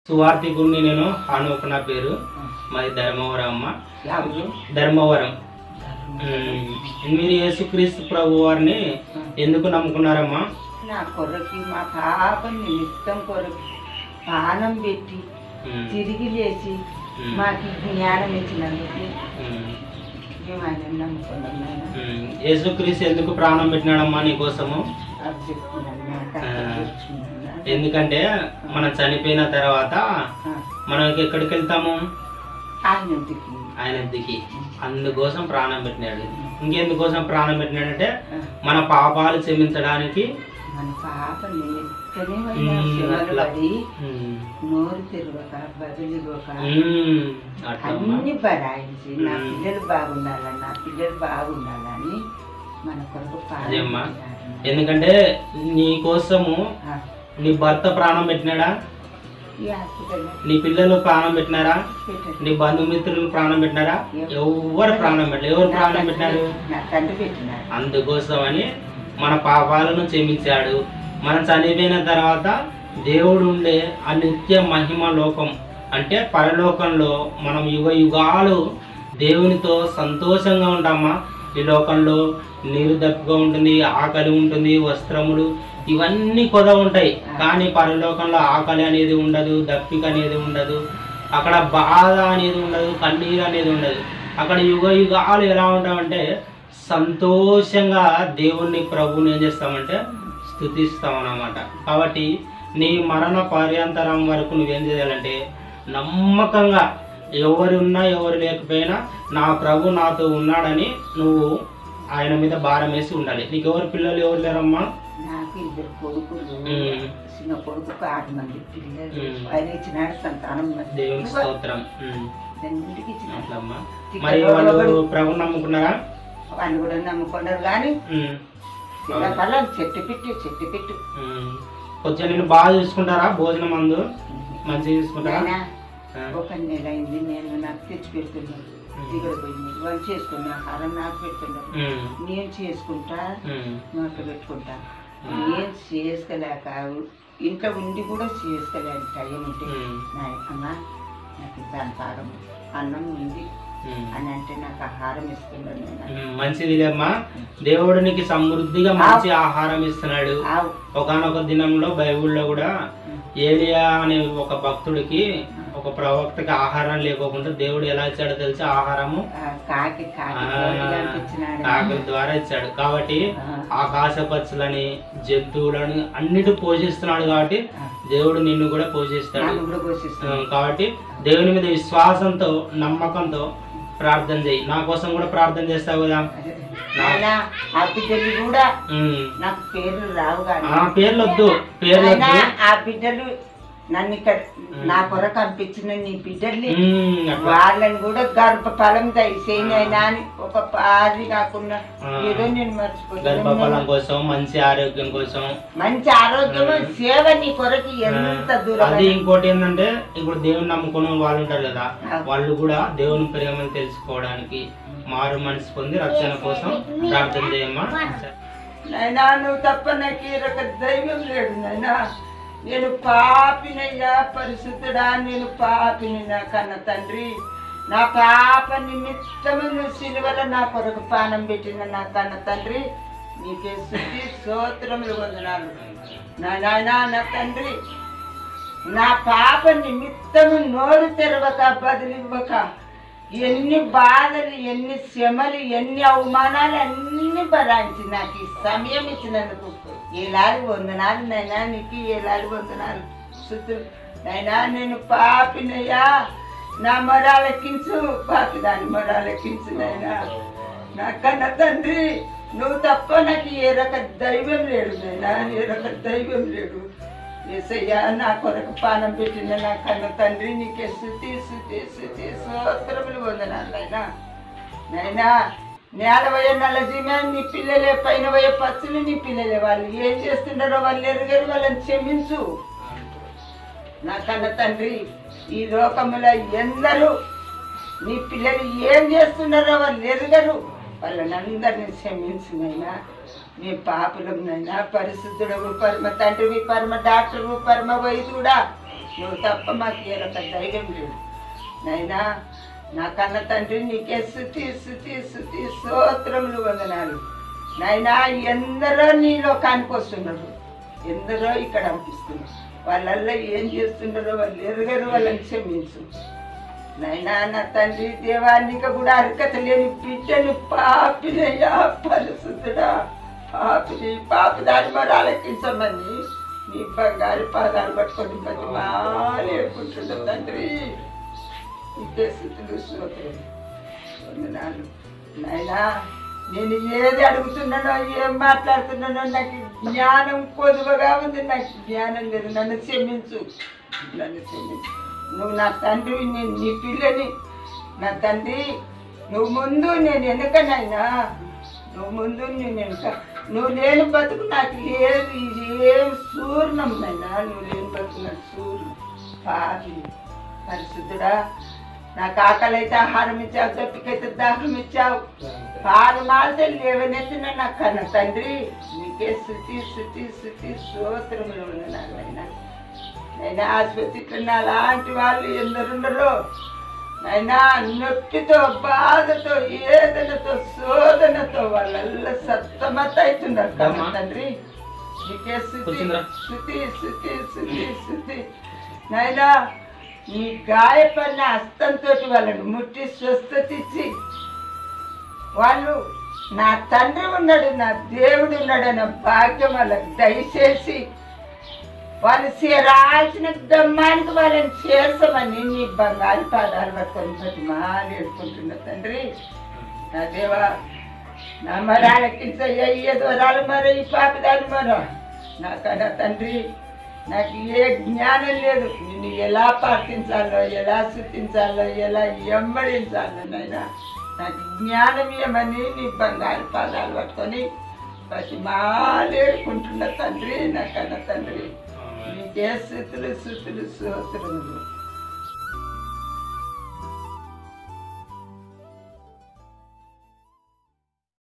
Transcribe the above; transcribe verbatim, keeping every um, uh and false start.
సువార్థికుడిని నేను హానుక నా పేరు మాది ధర్మవరం అమ్మ ధర్మవరం. మీరు యేసుక్రీస్తు ప్రభు వారిని ఎందుకు నమ్ముకున్నారమ్మా? నా కొరకి మా పాపని నిమిత్తం కొరకు పానం పెట్టి తిరిగి లేచి మాకు జ్ఞానం ఇచ్చినందుకు మేము ఆయన నమ్ముకున్నాం. యేసుక్రీస్తు ఎందుకు ప్రాణం పెట్టినాడమ్మా నీ కోసము? ఎందుకంటే మనం చనిపోయిన తర్వాత మనం ఎక్కడికి వెళ్తాము? ఆయన దిగి అందుకోసం ప్రాణం పెట్టినాడు. ఇంకెందుకోసం ప్రాణం పెట్టినాడంటే మన పాపాలు క్షమించడానికి. మన పాప నోరు తెరవక బదులుగా అన్ని బరాయించి నా పిల్లలు బాగుండాలని నా పిల్లలు బాగుండాలని మన కొరకు అదేమ్మా. ఎందుకంటే నీ కోసము నీ భర్త ప్రాణం పెట్టినాడా? నీ పిల్లలు ప్రాణం పెట్టినారా? నీ బంధుమిత్రులు ప్రాణం పెట్టినారా? ఎవరు ప్రాణం పెట్టలేదు. ఎవరు ప్రాణం పెట్టినారు? అందుకోసం అని మన పాపాలను క్షమించాడు. మనం చనిపోయిన తర్వాత దేవుడు ఉండే ఆ నిత్య మహిమ లోకం అంటే పరలోకంలో మనం యుగ యుగాలు దేవునితో సంతోషంగా ఉంటామా. ఈ లోకంలో నీరు దప్పిగా ఉంటుంది, ఆకలి ఉంటుంది, వస్త్రములు ఇవన్నీ కొద ఉంటాయి. కానీ పరలోకంలో ఆకలి అనేది ఉండదు, దప్పిక అనేది ఉండదు, అక్కడ బాధ అనేది ఉండదు, కన్నీరు అనేది ఉండదు. అక్కడ యుగ యుగాలు ఎలా ఉంటామంటే సంతోషంగా దేవుణ్ణి ప్రభువుని ఏం చేస్తామంటే స్తుతిస్తాం అన్నమాట. కాబట్టి నీ మరణ పర్యంతరం వరకు నువ్వేం చేయాలంటే నమ్మకంగా ఎవరున్నా ఎవరు లేకపోయినా నా ప్రభు నాతో ఉన్నాడని నువ్వు ఆయన మీద భారం వేసి ఉండాలి. నీకు ఎవరు పిల్లలు ఎవరు లేరమ్మా? నాకు ఇద్దరు కొడుకులు, చిన్న కొడుకు ఆరు మంది పిల్లలు. ఆయన ఇచ్చినాడు సంతానం. దేవుని స్తోత్రం. మరి వాళ్ళు ప్రభు నమ్ముకున్నారా? వాళ్ళు కూడా నమ్ముకున్నారు. కానీ చెట్టు పెట్టు చెట్టు పెట్టు కొంచెం నేను బాగా చూసుకుంటారా? భోజనం అందు మంచిగా చూసుకుంటారా? ఒక నెల అయింది నేను నాకు తెచ్చి పెడుతున్నాను. దిగుడు పోయింది వాళ్ళు చేసుకున్న ఆహారం నాకు పెడుతున్నారు. నేను చేసుకుంటా నోట్లో పెట్టుకుంటా. నేను చేసుకోలేక ఇంట్లో ఉండి కూడా చేసుకోలేక టైం ఉంటే నా అమ్మ నాకు దాని కారం అన్నం ఉంది అని అంటే నాకు ఆహారం ఇస్తున్నాడు. మంచిది అమ్మా. దేవుడు నీకు సమృద్ధిగా మంచి ఆహారం ఇస్తున్నాడు. ఒకనొక దినంలో బైబిల్లో కూడా ఏలియా అనే ఒక భక్తుడికి ఒక ప్రవక్తకి ఆహారం లేకోకుండా దేవుడు ఎలా ఇచ్చాడో తెలిసి ఆహారము కాకుల ద్వారా ఇచ్చాడు. కాబట్టి ఆకాశ పక్షులని జంతువులని అన్నిటి పోషిస్తున్నాడు. కాబట్టి దేవుడు నిన్ను కూడా పోషిస్తాడు. కాబట్టి దేవుని మీద విశ్వాసంతో నమ్మకంతో ప్రార్థన చేయి. నా కోసం కూడా ప్రార్థన చేస్తావు కదా. ఆ బిడ్డలు కూడా నాకు పేర్లు రావు కానీ పేర్లు వద్దు. పేర్లు ఆ బిడ్డలు నన్ను ఇక్కడ నా కొరకు అనిపించిన నీ బిడ్డల్ని వాళ్ళని కూడా గర్భఫలం దయచేయనైనా అని ఒక పాది కాకుండా ఏదో నేను మర్చిపోయాను. గర్భఫలం కోసం మంచి ఆరోగ్యం కోసం మంచి ఆరోగ్యం సేవ నీ కొరకు ఎంత దూరం. అది ఇంకోటి ఏంటంటే ఇప్పుడు దేవుని నమ్ముకున్న వాళ్ళు ఉంటారు కదా, వాళ్ళు కూడా దేవుని ప్రేమను తెలుసుకోవడానికి మారు మనసు పొంది రక్షణ కోసం ప్రార్థన చేయమ్మా. నైనా నువ్వు తప్ప నాకు ఒక దైవం లేడు నైనా. నేను పాపినయ్యా పరిశుద్ధుడా, నేను పాపిని నా కన్న తండ్రి. నా పాప నిమిత్తము నువ్వు సిలువలో నా కొరకు పానం పెట్టిన నా కన్న తండ్రి నీకే శుద్ధి స్తోత్రములు వందనాలు. నా నాయనా నా తండ్రి, నా పాప నిమిత్తము నోరు తెరవక బదిలివ్వక ఎన్ని బాధలు ఎన్ని శ్రమలు ఎన్ని అవమానాలు అన్ని భరాయించి నాకు ఈ సమయం ఇచ్చినందుకు ఏలాది వందనాలు నైనా. నీకు ఏలాది వందనాలు శుద్ధులు నైనా. నేను పాపినయ్యా, నా మొరాలెక్కించు, పాపి దాని మొరాలెక్కించు నైనా. నా కన్న తండ్రి నువ్వు తప్ప నాకు ఏ రక దైవం లేడు నైనా, ఏ రక దైవం లేడు. ఏసయ్యా నా కొరకు పానం పెట్టిన నా కన్న తండ్రి నీకే శుద్ధి శుద్ధి శుద్ధి స్తోత్రములు వందనాలు నైనా. నైనా నేల పోయే నల్ల జీమే నీ పిల్లలే, పైన పోయే పచ్చులు నీ పిల్లలే. వాళ్ళు ఏం చేస్తున్నారో వాళ్ళు ఎరుగరు, వాళ్ళని క్షమించు నా కన్న తండ్రి. ఈ లోకములో ఎందరూ నీ పిల్లలు ఏం చేస్తున్నారో వాళ్ళు ఎరుగరు, వాళ్ళని అందరినీ క్షమించునైనా. నీ పాపులనైనా పరిశుద్ధుడవు, పరమ తండ్రివి, పరమ డాక్టరు, పరమ వైద్యుడా, నువ్వు తప్ప మాకు ఏ రక ధైర్యం లేదు నైనా. నా కన్న తండ్రి నీకే స్తుతి స్తుతి స్తుతి స్తోత్రములు వందనాలు నైనా. ఎందరో నీ లోకానికి వస్తున్నారు, ఎందరో ఇక్కడ అనిపిస్తున్నారు. వాళ్ళల్లో ఏం చేస్తున్నారో వాళ్ళు ఎరుగరు, వాళ్ళని క్షమించు నైనా. నా తండ్రి దేవానికి కూడా అర్హత లేని బిడ్డను పాపినయ్యా పరిశుద్ధుడా, పాపిని పాపదారి మరి ఆలకించమని నీ బంగారు పాదాలు పట్టుకొని బతిమాలేకుంటున్నా తండ్రి. నీకే స్తుతులు స్తోత్రం వందనాలు నైనా. నేను ఏది అడుగుతున్నానో ఏం మాట్లాడుతున్నానో నాకు జ్ఞానం కొదువగా ఉంది, నాకు జ్ఞానం లేదు. నన్ను క్షమించు, నన్ను క్షమించు. నువ్వు నా తండ్రి, నేను నీ పిల్లని. నా తండ్రి నువ్వు ముందు నేను వెనుకనైనా, నువ్వు ముందు నేను వెనుక. నువ్వు లేని బతుకు నాకు లేదు, ఇది ఏం శూర్ణంనైనా. నువ్వు లేని బతుకు నాకు శూర్ణం పాపి పరిశుద్ధుడా. నాకు ఆకలి అయితే ఆహారం ఇచ్చావు, దప్పికైతే దాహం ఇచ్చావు. పాలు మాలితే లేవనెత్తిన నా కన్న తండ్రి నీకే స్తుతి స్తుతి స్తుతి స్తోత్రములు ఉన్నాయన. నైనా ఆసుపత్రికి అలాంటి వాళ్ళు ఎందరుండరో నైనా. నొప్పితో బాధతో ఏదనతో శోధనతో వాళ్ళల్లో సత్తమత అవుతున్నారు కన్న తండ్రి. నీకే స్తుతి స్తుతి స్తుతి స్తుతి స్తుతి నైనా. నీ గాయపడిన హస్తంతో వాళ్ళను ముట్టి స్వస్థత ఇచ్చి, వాళ్ళు నా తండ్రి ఉన్నాడు, నా దేవుడు ఉన్నాడు అన్న భాగ్యం వాళ్ళకి దయచేసి వాళ్ళు చేరాల్సిన దమ్మానికి వాళ్ళని చేర్చమని నీ బంగారు పాదాలు పట్టుకొని బతి మాలేడుకుంటున్నా తండ్రి. నా దేవా నా మరాలకించయ్యా, ఏ దూరాలు మరో ఈ పాపదాలు మరో నాకన్నా తండ్రి. నాకు ఏ జ్ఞానం లేదు, నిన్ను ఎలా పాటించాలో, ఎలా శృతించాలో, ఎలా ఎంబడించాలో నైనా. నాకు జ్ఞానం ఏమని నీ బంగారు పాదాలు పట్టుకొని ప్రతి మాలేడుకుంటున్న తండ్రి, నాకన్నా తండ్రి. నీకే స్తుతులు స్తుతులు స్తోత్రములు.